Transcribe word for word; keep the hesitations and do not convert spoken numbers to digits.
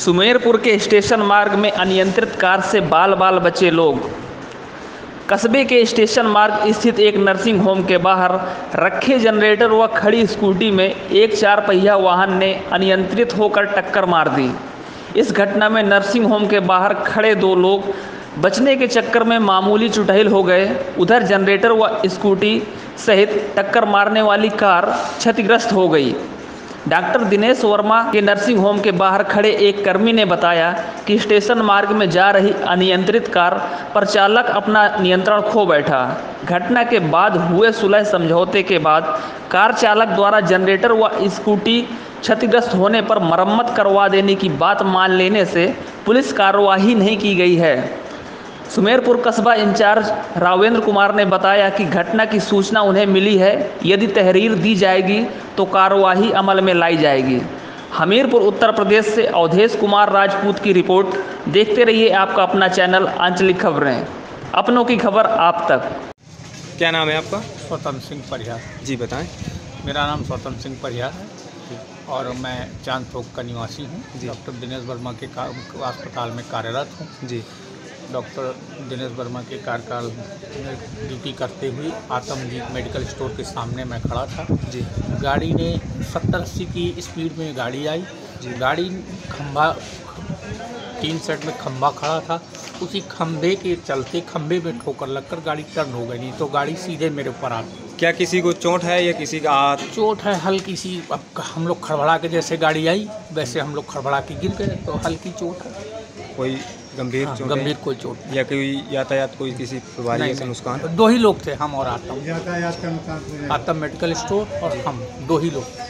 सुमेरपुर के स्टेशन मार्ग में अनियंत्रित कार से बाल बाल बचे लोग। कस्बे के स्टेशन मार्ग स्थित एक नर्सिंग होम के बाहर रखे जनरेटर व खड़ी स्कूटी में एक चार पहिया वाहन ने अनियंत्रित होकर टक्कर मार दी। इस घटना में नर्सिंग होम के बाहर खड़े दो लोग बचने के चक्कर में मामूली चुटैल हो गए। उधर जनरेटर व स्कूटी सहित टक्कर मारने वाली कार क्षतिग्रस्त हो गई। डॉक्टर दिनेश वर्मा के नर्सिंग होम के बाहर खड़े एक कर्मी ने बताया कि स्टेशन मार्ग में जा रही अनियंत्रित कार पर चालक अपना नियंत्रण खो बैठा। घटना के बाद हुए सुलह समझौते के बाद कार चालक द्वारा जनरेटर व स्कूटी क्षतिग्रस्त होने पर मरम्मत करवा देने की बात मान लेने से पुलिस कार्रवाई नहीं की गई है। सुमेरपुर कस्बा इंचार्ज रावेंद्र कुमार ने बताया कि घटना की सूचना उन्हें मिली है। यदि तहरीर दी जाएगी तो कार्रवाई अमल में लाई जाएगी। हमीरपुर उत्तर प्रदेश से अवधेश कुमार राजपूत की रिपोर्ट। देखते रहिए आपका अपना चैनल आंचलिक खबरें, अपनों की खबर आप तक। क्या नाम है आपका? स्वतंत्र सिंह परिहार। जी बताएं। मेरा नाम स्वतंत्र सिंह परिहार है और मैं चांद चौक का निवासी हूँ। डॉक्टर दिनेश वर्मा के अस्पताल में कार्यरत हूँ। जी। डॉक्टर दिनेश वर्मा के कार्यकाल में ड्यूटी करते हुए आत्मजीत मेडिकल स्टोर के सामने मैं खड़ा था। जी। गाड़ी ने सत्तर अस्सी की स्पीड में गाड़ी आई। जी। गाड़ी खंभा तीन सेट में खंभा खड़ा था, उसी खंभे के चलते खंभे में ठोकर लगकर गाड़ी टर्न हो गई, नहीं तो गाड़ी सीधे मेरे ऊपर आ गई। क्या किसी को चोट है या किसी का हाथ? चोट है हल्की सी। अब हम लोग खड़बड़ा के जैसे गाड़ी आई वैसे हम लोग खड़बड़ा के गिर गए, तो हल्की चोट है। कोई गंभीर हाँ, चोट? गंभीर कोई चोट या कोई यातायात कोई किसी प्रभारी से नुकसान? दो ही लोग थे, हम और आत्म आत्म मेडिकल स्टोर और हम दो ही लोग।